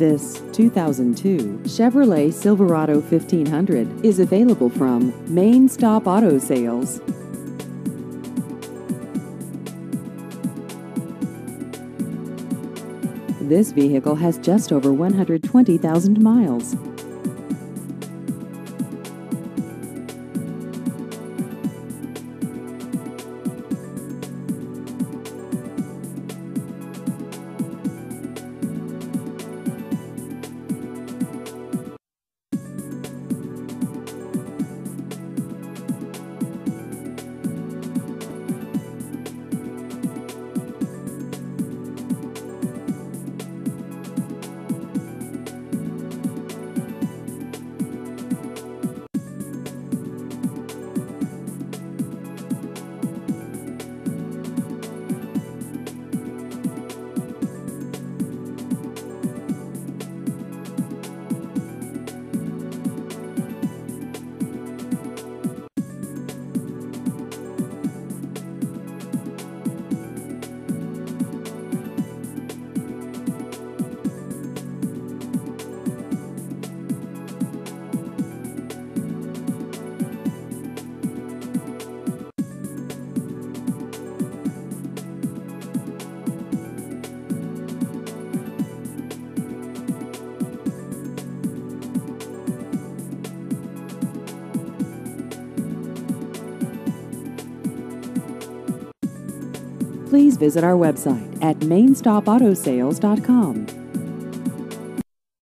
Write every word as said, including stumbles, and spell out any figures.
This two thousand two Chevrolet Silverado fifteen hundred is available from Main Stop Auto Sales. This vehicle has just over one hundred twenty thousand miles. Please visit our website at main stop auto sales dot com.